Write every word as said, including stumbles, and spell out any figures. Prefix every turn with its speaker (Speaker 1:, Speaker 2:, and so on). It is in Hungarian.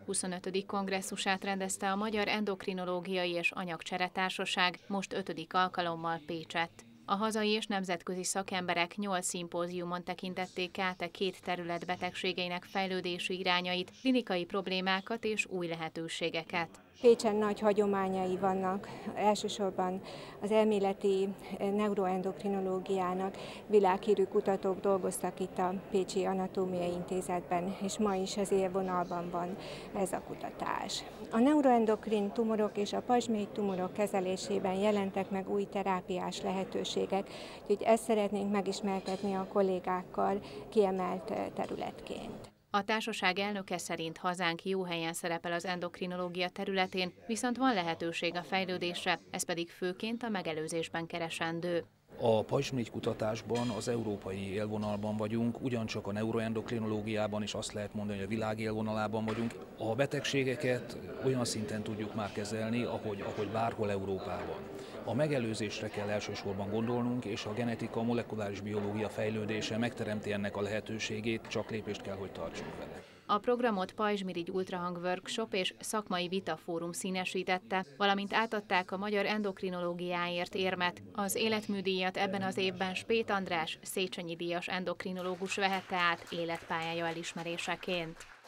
Speaker 1: huszonötödik kongresszusát rendezte a Magyar Endokrinológiai és Anyagcsere Társaság most ötödik alkalommal Pécsett. A hazai és nemzetközi szakemberek nyolc szimpóziumon tekintették át a két terület betegségeinek fejlődési irányait, klinikai problémákat és új lehetőségeket.
Speaker 2: Pécsen nagy hagyományai vannak, elsősorban az elméleti neuroendokrinológiának világhírű kutatók dolgoztak itt a Pécsi Anatómiai Intézetben, és ma is az élvonalban van ez a kutatás. A neuroendokrin tumorok és a pajzsmirigy tumorok kezelésében jelentek meg új terápiás lehetőségek, úgyhogy ezt szeretnénk megismertetni a kollégákkal kiemelt területként.
Speaker 1: A társaság elnöke szerint hazánk jó helyen szerepel az endokrinológia területén, viszont van lehetőség a fejlődésre, ez pedig főként a megelőzésben keresendő.
Speaker 3: A pajzsmirigy kutatásban az európai élvonalban vagyunk, ugyancsak a neuroendokrinológiában is azt lehet mondani, hogy a világ élvonalában vagyunk. A betegségeket olyan szinten tudjuk már kezelni, ahogy, ahogy bárhol Európában. A megelőzésre kell elsősorban gondolnunk, és a genetika, a molekuláris biológia fejlődése megteremti ennek a lehetőségét, csak lépést kell, hogy tartsunk vele.
Speaker 1: A programot pajzsmirigy ultrahang workshop és szakmai vitafórum színesítette, valamint átadták a Magyar Endokrinológiáért érmet. Az életműdíjat ebben az évben Spét András, Széchenyi díjas endokrinológus vehette át életpályája elismeréseként.